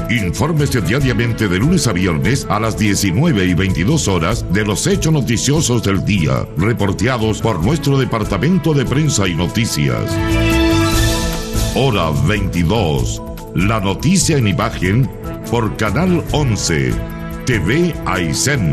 Infórmese diariamente de lunes a viernes a las 19 y 22 horas de los hechos noticiosos del día, reporteados por nuestro Departamento de Prensa y Noticias. Hora 22. La noticia en imagen por Canal 11, TV Aysén.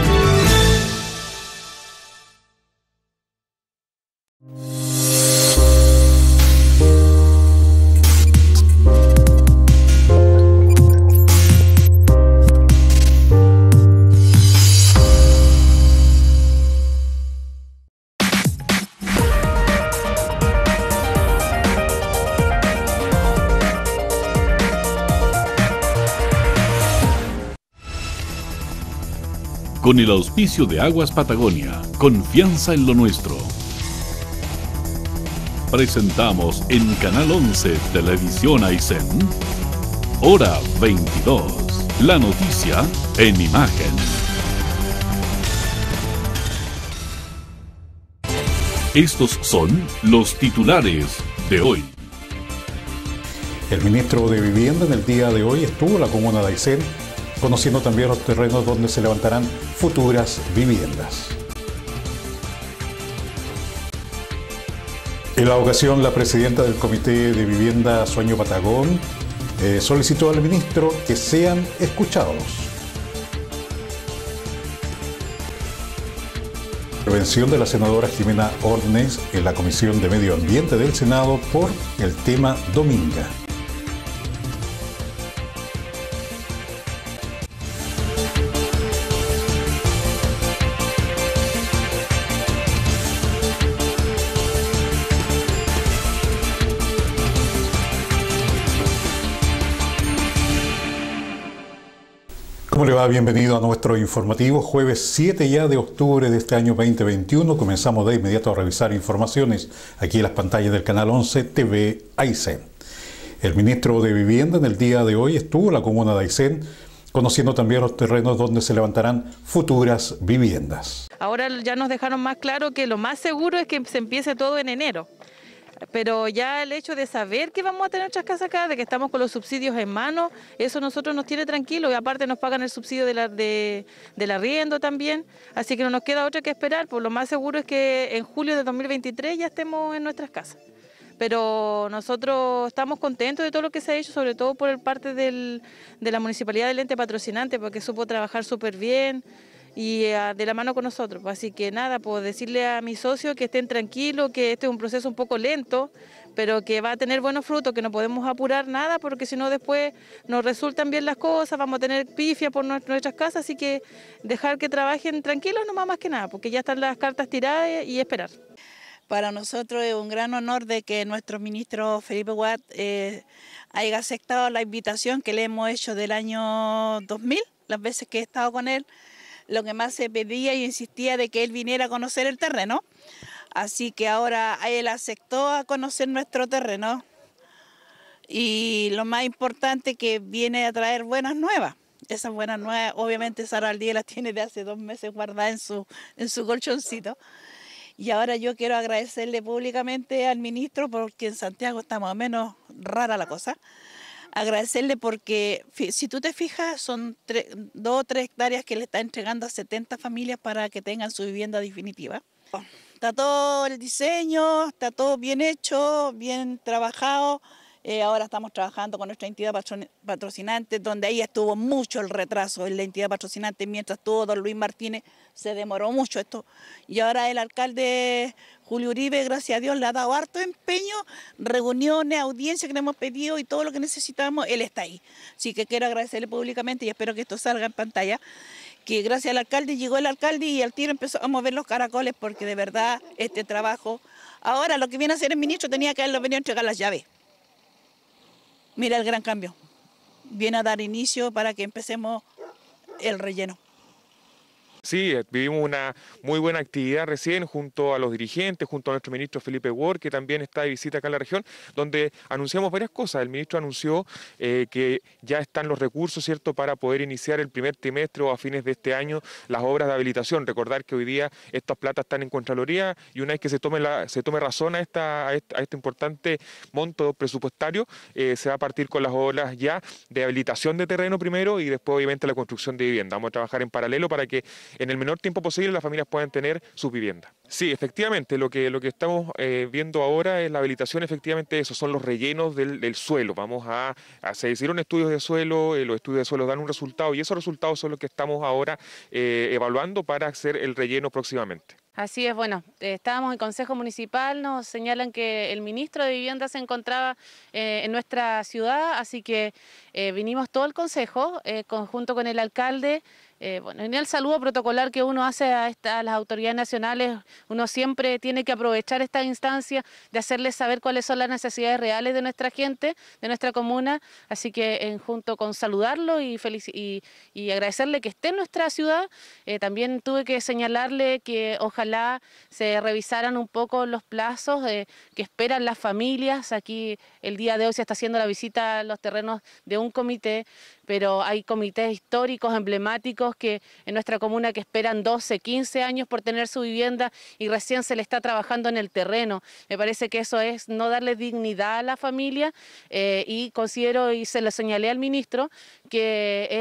Con el auspicio de Aguas Patagonia, confianza en lo nuestro. Presentamos en Canal 11 Televisión Aysén, Hora 22, la noticia en imagen. Estos son los titulares de hoy. El ministro de Vivienda en el día de hoy estuvo en la comuna de Aysén, conociendo también los terrenos donde se levantarán futuras viviendas. En la ocasión, la presidenta del Comité de Vivienda, Sueño Patagón, solicitó al ministro que sean escuchados. Intervención de la senadora Jimena Ordnes en la Comisión de Medio Ambiente del Senado por el tema Dominga. ¿Cómo le va? Bienvenido a nuestro informativo, jueves 7 ya de octubre de este año 2021. Comenzamos de inmediato a revisar informaciones aquí en las pantallas del Canal 11 TV Aysén. El ministro de Vivienda en el día de hoy estuvo en la comuna de Aysén, conociendo también los terrenos donde se levantarán futuras viviendas. Ahora ya nos dejaron más claro que lo más seguro es que se empiece todo en enero. Pero ya el hecho de saber que vamos a tener nuestras casas acá, de que estamos con los subsidios en mano, eso a nosotros nos tiene tranquilos y aparte nos pagan el subsidio del arriendo también, así que no nos queda otra que esperar, pues lo más seguro es que en julio de 2023 ya estemos en nuestras casas. Pero nosotros estamos contentos de todo lo que se ha hecho, sobre todo por parte de la Municipalidad del ente patrocinante, porque supo trabajar súper bien y de la mano con nosotros. Así que nada, pues decirle a mis socios que estén tranquilos, que este es un proceso un poco lento, pero que va a tener buenos frutos, que no podemos apurar nada, porque si no después nos resultan bien las cosas, vamos a tener pifia por nuestras casas, así que dejar que trabajen tranquilos nomás más que nada, porque ya están las cartas tiradas y esperar. Para nosotros es un gran honor de que nuestro ministro Felipe Guat haya aceptado la invitación que le hemos hecho del año 2000, las veces que he estado con él. Lo que más se pedía y insistía de que él viniera a conocer el terreno. Así que ahora él aceptó a conocer nuestro terreno. Y lo más importante que viene a traer buenas nuevas. Esas buenas nuevas, obviamente Sara Aldía las tiene de hace 2 meses guardadas en su colchoncito. Y ahora yo quiero agradecerle públicamente al ministro, porque en Santiago está más o menos rara la cosa. Agradecerle porque, si tú te fijas, son 2 o 3 hectáreas que le está entregando a 70 familias para que tengan su vivienda definitiva. Está todo el diseño, está todo bien hecho, bien trabajado. Ahora estamos trabajando con nuestra entidad patrocinante, donde ahí estuvo mucho el retraso en la entidad patrocinante, mientras estuvo don Luis Martínez, se demoró mucho esto. Y ahora el alcalde Julio Uribe, gracias a Dios, le ha dado harto empeño, reuniones, audiencias que le hemos pedido y todo lo que necesitamos, él está ahí. Así que quiero agradecerle públicamente y espero que esto salga en pantalla, que gracias al alcalde llegó el alcalde y al tiro empezó a mover los caracoles, porque de verdad este trabajo, ahora lo que viene a hacer el ministro tenía que haberlo venido a entregar las llaves. Mira el gran cambio, viene a dar inicio para que empecemos el relleno. Sí, vivimos una muy buena actividad recién junto a los dirigentes, junto a nuestro ministro Felipe Ward, que también está de visita acá en la región, donde anunciamos varias cosas. El ministro anunció que ya están los recursos, ¿cierto?, para poder iniciar el primer trimestre o a fines de este año las obras de habilitación. Recordar que hoy día estas platas están en Contraloría y una vez que se tome razón a este importante monto presupuestario, se va a partir con las obras ya de habilitación de terreno primero y después obviamente la construcción de vivienda. Vamos a trabajar en paralelo para que en el menor tiempo posible las familias puedan tener sus viviendas. Sí, efectivamente, lo que estamos viendo ahora es la habilitación, efectivamente, esos son los rellenos del suelo. Se hicieron estudios de suelo, los estudios de suelo dan un resultado y esos resultados son los que estamos ahora evaluando para hacer el relleno próximamente. Así es, bueno, estábamos en Consejo Municipal, nos señalan que el ministro de Vivienda se encontraba en nuestra ciudad, así que vinimos todo el Consejo, junto con el alcalde. En el saludo protocolar que uno hace a las autoridades nacionales, uno siempre tiene que aprovechar esta instancia de hacerles saber cuáles son las necesidades reales de nuestra gente, de nuestra comuna, así que junto con saludarlo y agradecerle que esté en nuestra ciudad, también tuve que señalarle que ojalá se revisaran un poco los plazos que esperan las familias. Aquí el día de hoy se está haciendo la visita a los terrenos de un comité, pero hay comités históricos, emblemáticos, que en nuestra comuna que esperan 12, 15 años por tener su vivienda y recién se le está trabajando en el terreno. Me parece que eso es no darle dignidad a la familia y considero, y se lo señalé al ministro, que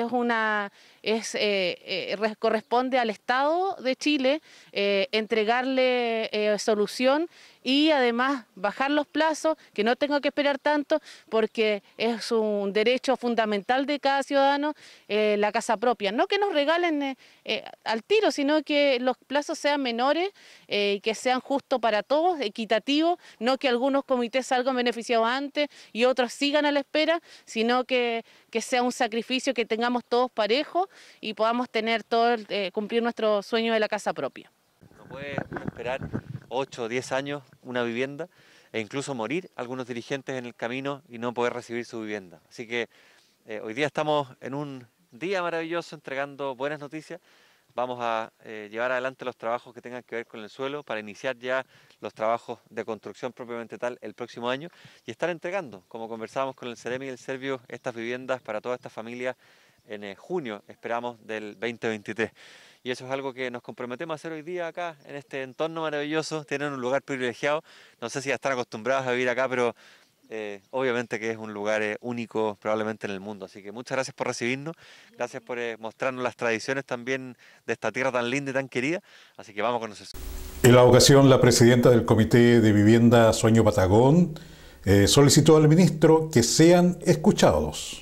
corresponde al Estado de Chile entregarle solución y además bajar los plazos, que no tenga que esperar tanto, porque es un derecho fundamental de cada ciudadano la casa propia. No que nos regalen al tiro, sino que los plazos sean menores y que sean justos para todos, equitativos, no que algunos comités salgan beneficiados antes y otros sigan a la espera, sino que sea un sacrificio, que tengamos todos parejos y podamos tener cumplir nuestro sueño de la casa propia. No puede esperar 8 o 10 años una vivienda e incluso morir algunos dirigentes en el camino y no poder recibir su vivienda. Así que hoy día estamos en un día maravilloso entregando buenas noticias. Vamos a llevar adelante los trabajos que tengan que ver con el suelo para iniciar ya los trabajos de construcción propiamente tal el próximo año y estar entregando, como conversábamos con el Ceremi y el Servio, estas viviendas para todas estas familias en junio, esperamos, del 2023. Y eso es algo que nos comprometemos a hacer hoy día acá, en este entorno maravilloso. Tienen un lugar privilegiado, no sé si ya están acostumbrados a vivir acá, pero obviamente que es un lugar único probablemente en el mundo. Así que muchas gracias por recibirnos, gracias por mostrarnos las tradiciones también de esta tierra tan linda y tan querida. Así que vamos a conocer. En la ocasión, la presidenta del Comité de Vivienda Sueño Patagón solicitó al ministro que sean escuchados.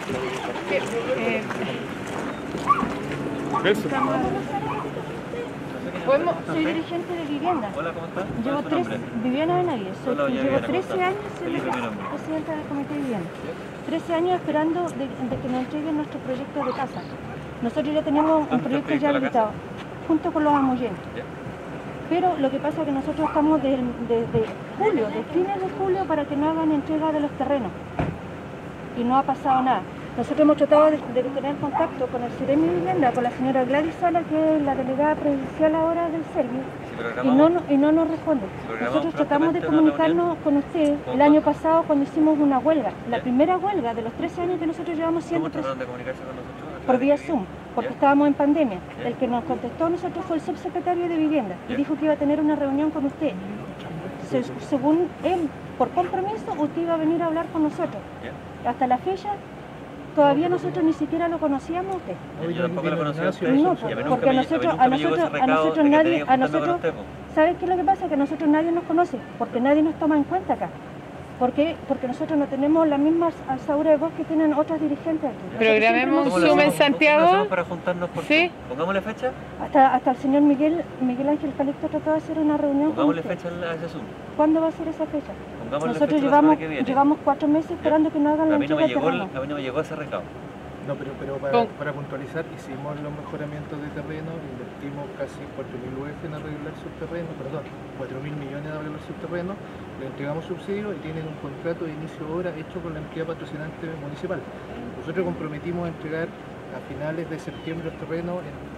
Soy dirigente de vivienda. Hola, ¿cómo estás? Llevo Viviana Benavides. Llevo 13 años siendo Dígame. presidenta del Comité de Vivienda. 13 años esperando de que nos entreguen nuestro proyecto de casa. Nosotros ya teníamos un proyecto ya habilitado, junto con los amoyentos. Pero lo que pasa es que nosotros estamos desde julio, de fines de julio, para que no hagan entrega de los terrenos. Y no ha pasado nada. Nosotros hemos tratado de tener contacto con el Ceremi de Vivienda, con la señora Gladys Sala, que es la delegada provincial ahora del Servio, y no nos responde. Nosotros tratamos de comunicarnos con usted el año pasado cuando hicimos una huelga, la primera huelga de los 13 años que nosotros llevamos siendo ¿Cómo trataron de comunicarse con nosotros? por vía Zoom, porque estábamos en pandemia. El que nos contestó a nosotros fue el subsecretario de Vivienda y dijo que iba a tener una reunión con usted. Según él, por compromiso, usted iba a venir a hablar con nosotros. Hasta la fecha, todavía nosotros ni siquiera lo conocíamos usted. Yo tampoco lo conocía a usted. No, porque a nosotros nadie, ¿sabes qué es lo que pasa? Que a nosotros nadie nos conoce, porque nadie nos toma en cuenta acá. ¿Por qué? Porque nosotros no tenemos la misma alzadura de voz que tienen otras dirigentes aquí. Programemos un Zoom en Santiago. ¿Cómo para juntarnos por Sí. Pongámosle fecha. Hasta el señor Miguel Ángel Calixto trató de hacer una reunión. Pongámosle fecha a ese Zoom. ¿Cuándo va a ser esa fecha? Pongámosle Nosotros fecha la semana que viene. llevamos 4 meses esperando que nos hagan la entrega de terreno. A mí no me llegó ese recado. No, pero para puntualizar, hicimos los mejoramientos de terreno, invertimos casi 4.000 UF en arreglar subterreno, 4.000 millones en arreglar subterreno, le entregamos subsidios y tienen un contrato de inicio de obra hecho con la entidad patrocinante municipal. Nosotros comprometimos a entregar a finales de septiembre los terrenos,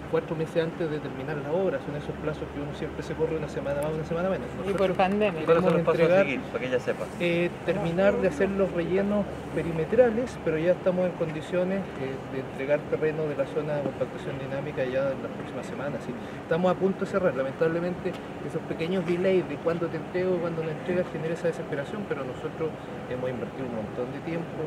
4 meses antes de terminar la obra. Son esos plazos que uno siempre se corre una semana más, una semana menos. Y por pandemia. ¿Cuáles son los pasos a entregar, seguir, para que ella sepa? terminar de hacer los rellenos perimetrales, pero ya estamos en condiciones de entregar terreno de la zona de compactación dinámica ya en las próximas semanas. ¿Sí? Estamos a punto de cerrar. Lamentablemente esos pequeños delays de cuándo te entrego y cuándo no entregas genera esa desesperación, pero nosotros hemos invertido un montón de tiempo,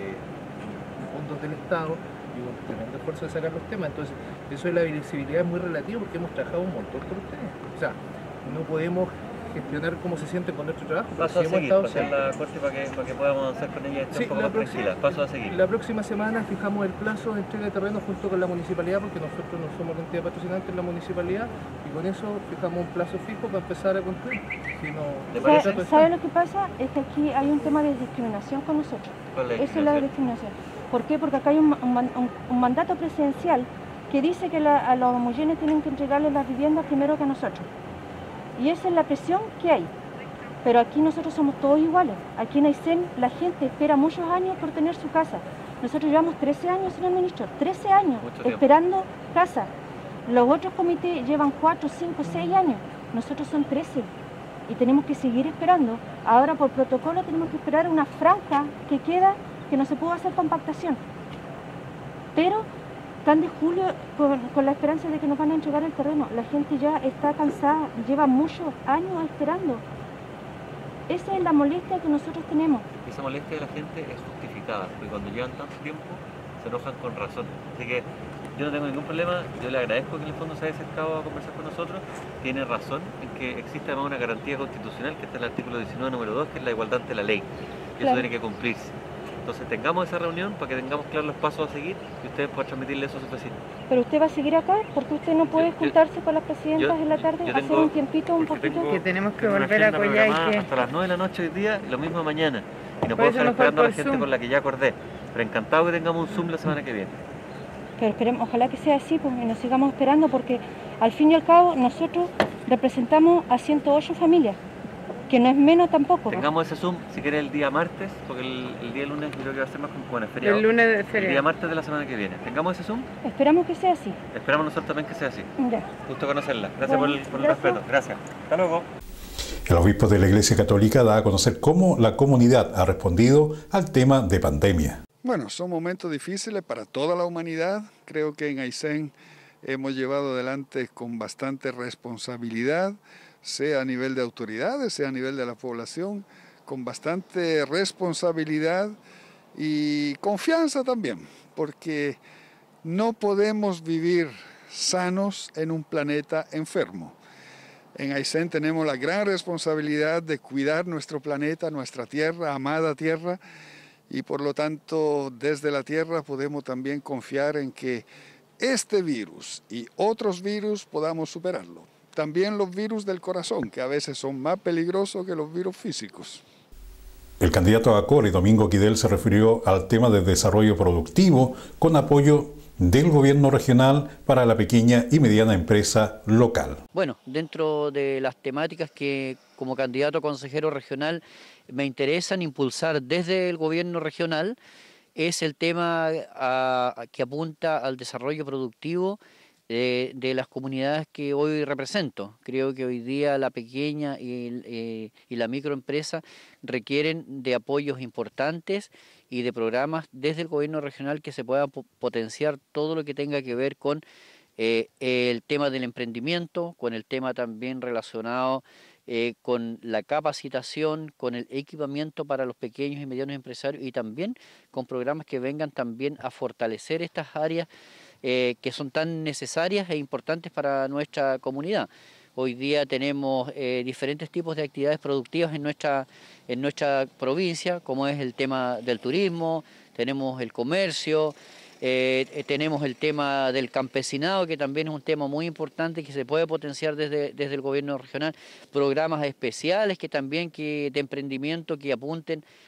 fondos del Estado y un tremendo esfuerzo de sacar los temas. Entonces, eso de la visibilidad es muy relativo porque hemos trabajado un montón con ustedes. O sea, no podemos gestionar cómo se siente con nuestro trabajo. Paso a seguir, para hacer la corte para que podamos avanzar con ella y estar un poco más tranquila. Paso a seguir. La próxima semana fijamos el plazo de entrega de terreno junto con la municipalidad, porque nosotros no somos la entidad patrocinante en la municipalidad, y con eso fijamos un plazo fijo para empezar a construir. Si no, ¿Sabe lo que pasa? Es que aquí hay un tema de discriminación con nosotros. ¿Cuál es la Esa es la discriminación. ¿Por qué? Porque acá hay un mandato presidencial que dice que a los homogenes tienen que entregarles las viviendas primero que a nosotros. Y esa es la presión que hay. Pero aquí nosotros somos todos iguales. Aquí en Aysén la gente espera muchos años por tener su casa. Nosotros llevamos 13 años, señor ministro, 13 años esperando casa. Los otros comités llevan 4, 5, 6 años. Nosotros son 13 y tenemos que seguir esperando. Ahora por protocolo tenemos que esperar una franja que queda, que no se pudo hacer compactación. Pero están de julio con la esperanza de que nos van a entregar el terreno. La gente ya está cansada, lleva muchos años esperando. Esa es la molestia que nosotros tenemos. Esa molestia de la gente es justificada, porque cuando llevan tanto tiempo se enojan con razón. Así que yo no tengo ningún problema, yo le agradezco que en el fondo se haya acercado a conversar con nosotros. Tiene razón en que existe además una garantía constitucional, que está en el artículo 19, número 2, que es la igualdad ante la ley. Y eso tiene que cumplirse. Entonces tengamos esa reunión para que tengamos claros los pasos a seguir y ustedes puedan transmitirle eso a sus vecinos. ¿Pero usted va a seguir acá? Porque usted no puede juntarse con las presidentas en la tarde, hacer un tiempito, un poquito. Que tenemos que volver a Coyhaique. Hasta las 9 de la noche hoy día y lo mismo mañana. Y no puedo estar esperando a la gente con la que ya acordé. Pero encantado que tengamos un Zoom la semana que viene. Pero esperemos, ojalá que sea así, pues, y nos sigamos esperando, porque al fin y al cabo nosotros representamos a 108 familias, que no es menos tampoco. Tengamos ese Zoom, si quieres, el día martes, porque el día lunes yo creo que va a ser más como el feriado. El lunes de feriado. El día martes de la semana que viene. ¿Tengamos ese Zoom? Esperamos que sea así. Esperamos nosotros también que sea así. Ya. Gusto conocerla. Gracias por el respeto. Gracias. Hasta luego. El obispo de la Iglesia Católica da a conocer cómo la comunidad ha respondido al tema de pandemia. Bueno, son momentos difíciles para toda la humanidad. Creo que en Aysén hemos llevado adelante con bastante responsabilidad, sea a nivel de autoridades, sea a nivel de la población, con bastante responsabilidad y confianza también, porque no podemos vivir sanos en un planeta enfermo. En Aysén tenemos la gran responsabilidad de cuidar nuestro planeta, nuestra tierra, amada tierra, y por lo tanto desde la tierra podemos también confiar en que este virus y otros virus podamos superarlo. También los virus del corazón, que a veces son más peligrosos que los virus físicos. El candidato a Core, Domingo Quidel, se refirió al tema de desarrollo productivo con apoyo del gobierno regional para la pequeña y mediana empresa local. Bueno, dentro de las temáticas que como candidato a consejero regional me interesan impulsar desde el gobierno regional es el tema que apunta al desarrollo productivo de las comunidades que hoy represento. Creo que hoy día la pequeña y la microempresa requieren de apoyos importantes y de programas desde el gobierno regional que se pueda potenciar todo lo que tenga que ver con el tema del emprendimiento, con el tema también relacionado con la capacitación, con el equipamiento para los pequeños y medianos empresarios y también con programas que vengan también a fortalecer estas áreas que son tan necesarias e importantes para nuestra comunidad. Hoy día tenemos diferentes tipos de actividades productivas en nuestra provincia, como es el tema del turismo, tenemos el comercio, tenemos el tema del campesinado, que también es un tema muy importante que se puede potenciar desde el gobierno regional, programas especiales que también de emprendimiento que apunten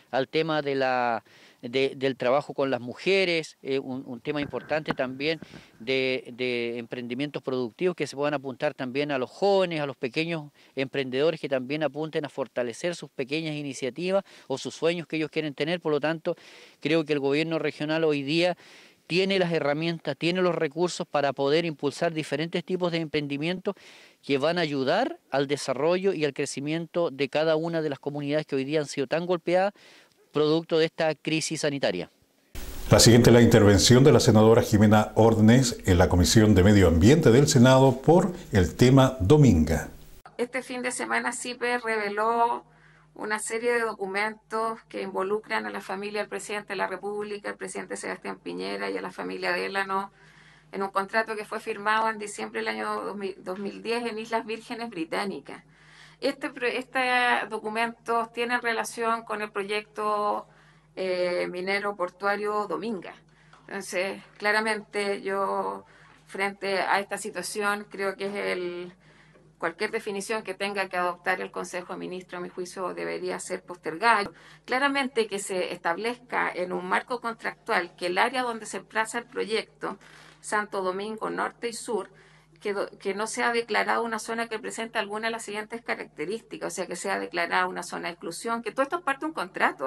al tema del trabajo con las mujeres, un tema importante también de emprendimientos productivos que se puedan apuntar también a los jóvenes, a los pequeños emprendedores que también apunten a fortalecer sus pequeñas iniciativas o sus sueños que ellos quieren tener. Por lo tanto, creo que el gobierno regional hoy día tiene las herramientas, tiene los recursos para poder impulsar diferentes tipos de emprendimientos que van a ayudar al desarrollo y al crecimiento de cada una de las comunidades que hoy día han sido tan golpeadas producto de esta crisis sanitaria. La siguiente es la intervención de la senadora Jimena Ordnes en la Comisión de Medio Ambiente del Senado por el tema Dominga. Este fin de semana CIPE reveló una serie de documentos que involucran a la familia del presidente de la República, el presidente Sebastián Piñera, y a la familia Delano en un contrato que fue firmado en diciembre del año 2010 en Islas Vírgenes Británicas. Estos documentos tienen relación con el proyecto minero portuario Dominga. Entonces, claramente yo, frente a esta situación, creo que cualquier definición que tenga que adoptar el Consejo de Ministros, a mi juicio, debería ser postergada. Claramente que se establezca en un marco contractual que el área donde se emplaza el proyecto, Santo Domingo Norte y Sur, que no sea declarada una zona que presente alguna de las siguientes características, o sea, que sea declarada una zona de exclusión, que todo esto es parte de un contrato,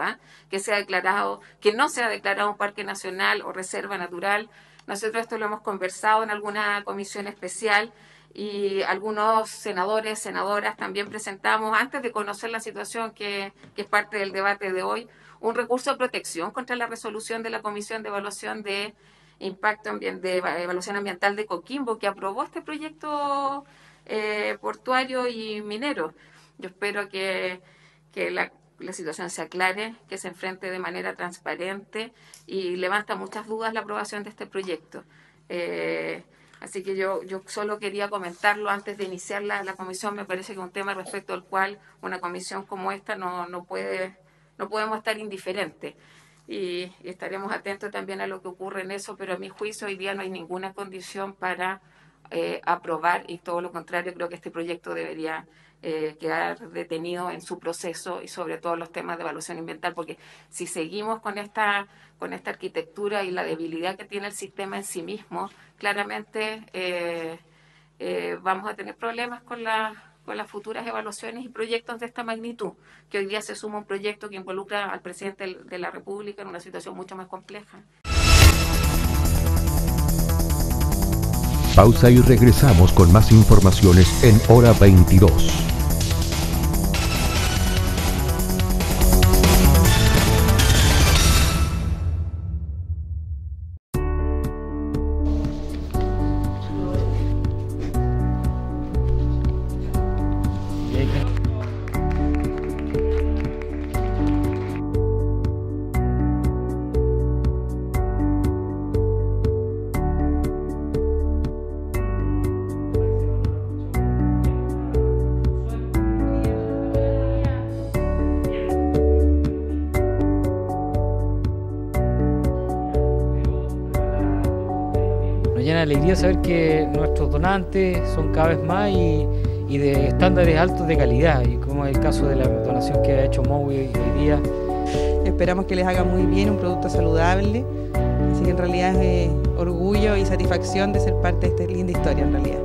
que no sea declarado un parque nacional o reserva natural. Nosotros esto lo hemos conversado en alguna comisión especial, y algunos senadores, senadoras también presentamos, antes de conocer la situación que es parte del debate de hoy, un recurso de protección contra la resolución de la Comisión de Evaluación de Evaluación Ambiental de Coquimbo, que aprobó este proyecto portuario y minero. Yo espero que la situación se aclare, que se enfrente de manera transparente, y levanta muchas dudas la aprobación de este proyecto. Así que yo solo quería comentarlo antes de iniciar la comisión. Me parece que es un tema respecto al cual una comisión como esta no podemos estar indiferentes. Y estaremos atentos también a lo que ocurre en eso, pero a mi juicio hoy día no hay ninguna condición para aprobar, y todo lo contrario, creo que este proyecto debería quedar detenido en su proceso, y sobre todo los temas de evaluación ambiental, porque si seguimos con esta arquitectura y la debilidad que tiene el sistema en sí mismo, claramente vamos a tener problemas con las futuras evaluaciones y proyectos de esta magnitud, que hoy día se suma un proyecto que involucra al presidente de la República en una situación mucho más compleja. Pausa y regresamos con más informaciones en Hora 22. Alegría saber que nuestros donantes son cada vez más y de estándares altos de calidad, y como es el caso de la donación que ha hecho Mowi hoy día. Esperamos que les haga muy bien, un producto saludable, así que en realidad es orgullo y satisfacción de ser parte de esta linda historia en realidad.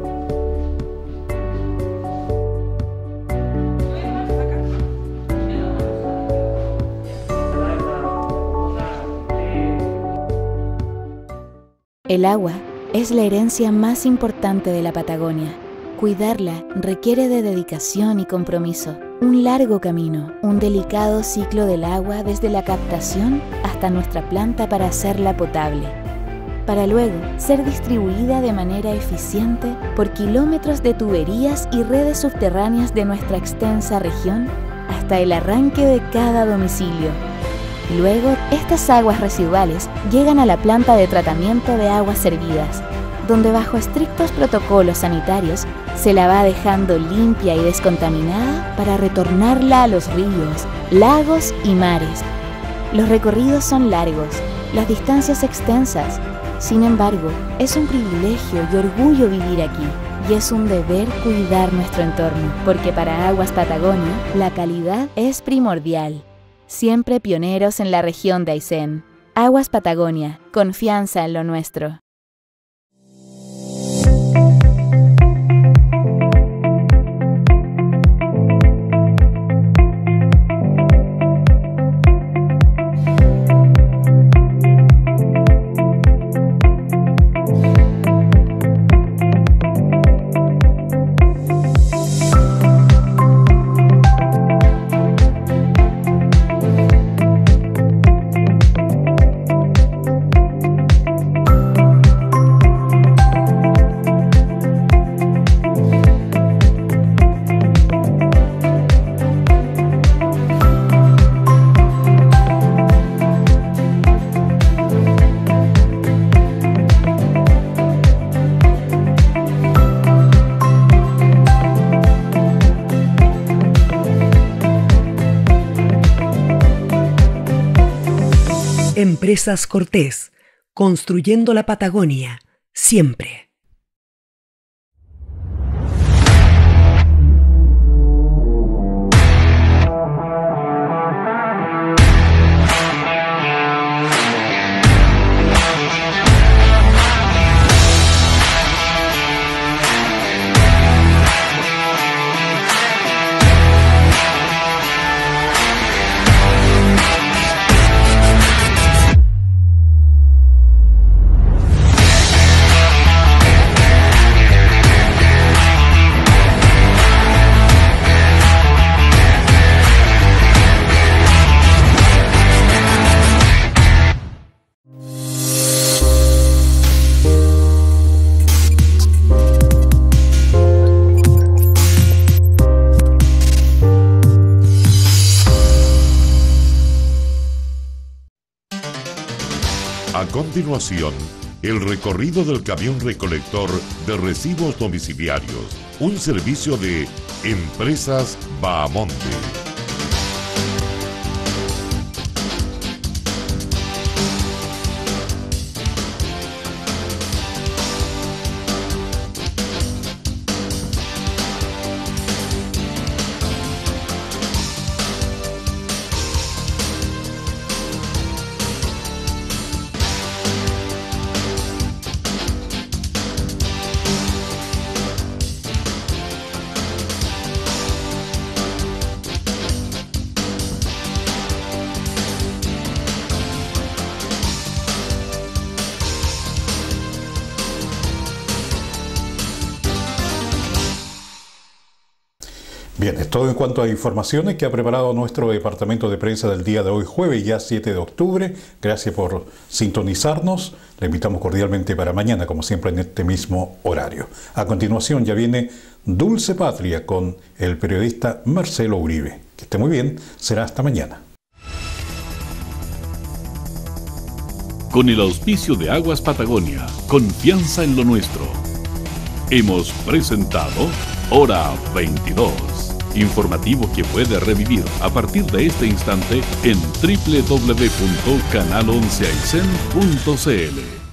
El agua es la herencia más importante de la Patagonia. Cuidarla requiere de dedicación y compromiso. Un largo camino, un delicado ciclo del agua desde la captación hasta nuestra planta para hacerla potable, para luego ser distribuida de manera eficiente por kilómetros de tuberías y redes subterráneas de nuestra extensa región hasta el arranque de cada domicilio. Luego, estas aguas residuales llegan a la planta de tratamiento de aguas servidas, donde bajo estrictos protocolos sanitarios se la va dejando limpia y descontaminada para retornarla a los ríos, lagos y mares. Los recorridos son largos, las distancias extensas. Sin embargo, es un privilegio y orgullo vivir aquí, y es un deber cuidar nuestro entorno, porque para Aguas Patagonia la calidad es primordial. siempre pioneros en la región de Aysén. Aguas Patagonia, confianza en lo nuestro. Empresas Cortés, construyendo la Patagonia, siempre. A continuación, el recorrido del camión recolector de residuos domiciliarios, un servicio de Empresas Bahamonte. Bien, es todo en cuanto a informaciones que ha preparado nuestro departamento de prensa del día de hoy, jueves ya 7 de octubre. Gracias por sintonizarnos. Le invitamos cordialmente para mañana, como siempre, en este mismo horario. A continuación ya viene Dulce Patria con el periodista Marcelo Uribe. Que esté muy bien, será hasta mañana. Con el auspicio de Aguas Patagonia, confianza en lo nuestro. Hemos presentado Hora 22. Informativo que puede revivir a partir de este instante en www.canal11aicen.cl.